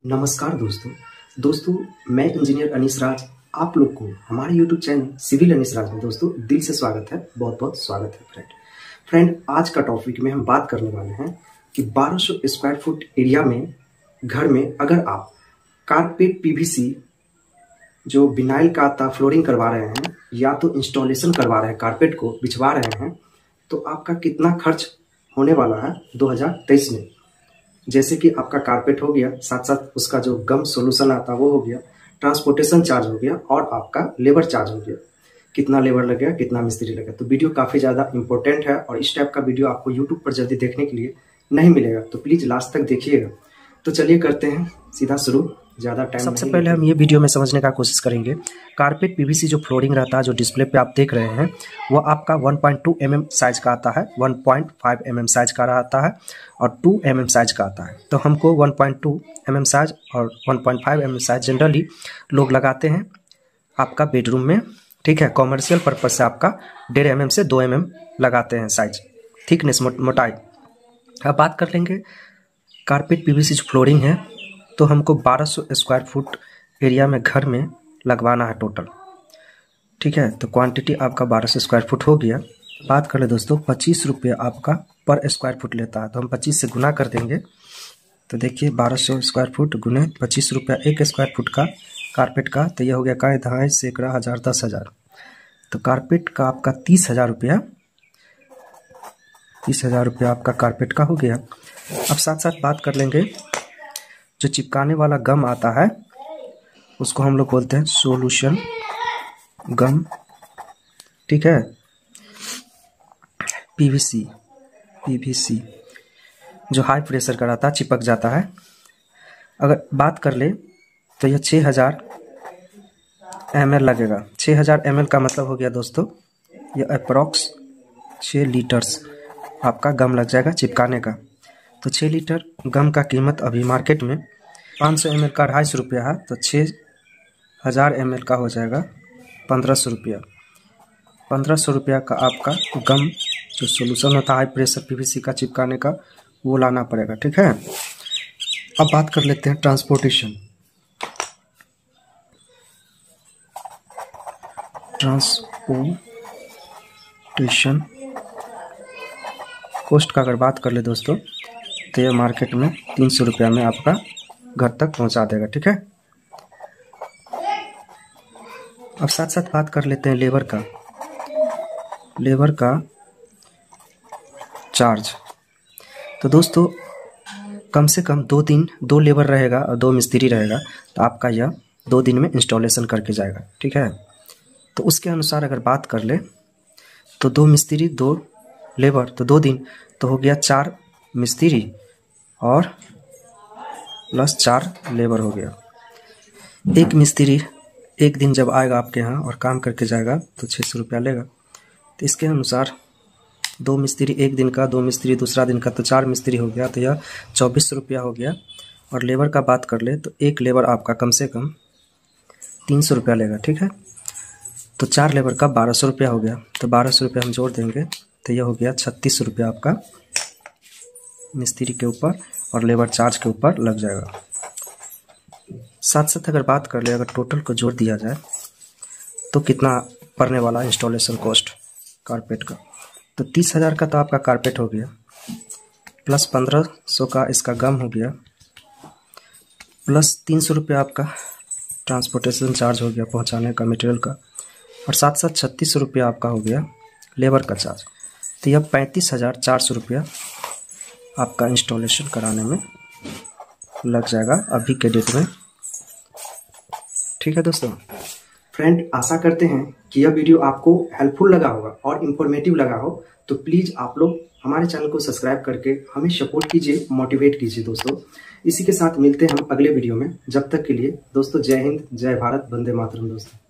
नमस्कार दोस्तों मैं इंजीनियर अनीस राज आप लोग को हमारे YouTube channel civil Anees Raj में दोस्तों दिल से स्वागत है। बहुत बहुत स्वागत है फ्रेंड। आज का टॉपिक में हम बात करने वाले हैं कि 1200 स्क्वायर फुट एरिया में घर में अगर आप कारपेट पीवीसी जो विनाइल का आता फ्लोरिंग करवा रहे हैं या तो इंस्टॉलेशन करवा रहे हैं, कारपेट को बिछवा रहे हैं, तो आपका कितना खर्च होने वाला है 2023 में। जैसे कि आपका कारपेट हो गया, साथ साथ उसका जो गम सॉल्यूशन आता है वो हो गया, ट्रांसपोर्टेशन चार्ज हो गया और आपका लेबर चार्ज हो गया। कितना लेबर लगेगा, कितना मिस्त्री लगेगा। तो वीडियो काफ़ी ज़्यादा इंपॉर्टेंट है और इस टाइप का वीडियो आपको यूट्यूब पर जल्दी देखने के लिए नहीं मिलेगा, तो प्लीज़ लास्ट तक देखिएगा। तो चलिए करते हैं सीधा शुरू, ज़्यादा टाइम। सबसे पहले हम ये वीडियो में समझने का कोशिश करेंगे कारपेट पीवीसी जो फ्लोरिंग रहता है, जो डिस्प्ले पे आप देख रहे हैं, वो आपका 1.2 mm साइज का आता है, 1.5 mm साइज का आता है और 2 mm साइज का आता है। तो हमको 1.2 mm साइज और 1.5 mm साइज जनरली लोग लगाते हैं आपका बेडरूम में, ठीक है। कॉमर्शियल पर्पज से आपका 1.5 mm से 2 mm लगाते हैं साइज, थिकनेस, मोटाई। अब बात कर लेंगे कारपेट पीवीसी जो फ्लोरिंग है, तो हमको 1200 स्क्वायर फुट एरिया में घर में लगवाना है टोटल, ठीक है। तो क्वांटिटी आपका 1200 स्क्वायर फुट हो गया। बात कर ले दोस्तों, 25 रुपये आपका पर स्क्वायर फुट लेता है, तो हम 25 से गुना कर देंगे। तो देखिए 1200 स्क्वायर फुट गुने 25 रुपया एक स्क्वायर फुट का कारपेट का, तो यह हो गया का 2.5 सैकड़ा 1000 10,000। तो कारपेट का आपका 30,000 रुपया, 30,000 रुपया आपका कारपेट का हो गया। अब साथ साथ बात कर लेंगे जो चिपकाने वाला गम आता है, उसको हम लोग बोलते हैं सॉल्यूशन गम, ठीक है। पीवीसी जो हाई प्रेशर का रहता है, चिपक जाता है। अगर बात कर ले तो यह 6000 ml लगेगा। 6000 ml का मतलब हो गया दोस्तों, यह अप्रॉक्स 6 लीटर्स आपका गम लग जाएगा चिपकाने का। तो 6 लीटर गम का कीमत अभी मार्केट में 500 ml का 250 रुपया है, तो 6000 ml का हो जाएगा 1500 रुपया। 1500 रुपया का आपका गम जो सोल्यूशन होता है हाई प्रेशर पीवीसी का चिपकाने का, वो लाना पड़ेगा, ठीक है। अब बात कर लेते हैं ट्रांसपोर्टेशन कॉस्ट का। अगर बात कर ले दोस्तों, तो ये मार्केट में 300 रुपया में आपका घर तक पहुंचा देगा, ठीक है। अब साथ साथ बात कर लेते हैं लेबर का चार्ज। तो दोस्तों कम से कम 2 लेबर रहेगा और 2 मिस्त्री रहेगा, तो आपका यह 2 दिन में इंस्टॉलेशन करके जाएगा, ठीक है। तो उसके अनुसार अगर बात कर ले तो 2 मिस्त्री 2 लेबर, तो 2 दिन तो हो गया 4 मिस्त्री और प्लस 4 लेबर हो गया। एक मिस्त्री एक दिन जब आएगा आपके यहाँ और काम करके जाएगा तो 600 रुपया लेगा। तो इसके अनुसार 2 मिस्त्री एक दिन का, 2 मिस्त्री दूसरा दिन का, तो 4 मिस्त्री हो गया, तो यह 2400 रुपया हो गया। और लेबर का बात कर ले तो एक लेबर आपका कम से कम 300 रुपया लेगा, ठीक है। तो 4 लेबर का 1200 रुपया हो गया। तो 1200 रुपया हम जोड़ देंगे तो यह हो गया 3600 रुपया आपका मिस्त्री के ऊपर और लेबर चार्ज के ऊपर लग जाएगा। साथ साथ अगर बात कर ले, अगर टोटल को जोड़ दिया जाए तो कितना पड़ने वाला इंस्टॉलेशन कॉस्ट कारपेट का, तो 30,000 का तो आपका कारपेट हो गया, प्लस 1500 का इसका गम हो गया, प्लस 300 रुपया आपका ट्रांसपोर्टेशन चार्ज हो गया पहुंचाने का मटेरियल का, और साथ साथ 3600 रुपया आपका हो गया लेबर का चार्ज। तो यह 35,400 रुपया आपका इंस्टॉलेशन कराने में लग जाएगा अभी के डेट में, ठीक है दोस्तों। फ्रेंड, आशा करते हैं कि यह वीडियो आपको हेल्पफुल लगा होगा और इन्फॉर्मेटिव लगा हो। तो प्लीज़ आप लोग हमारे चैनल को सब्सक्राइब करके हमें सपोर्ट कीजिए, मोटिवेट कीजिए दोस्तों। इसी के साथ मिलते हैं हम अगले वीडियो में। जब तक के लिए दोस्तों, जय हिंद, जय भारत, वंदे मातरम दोस्तों।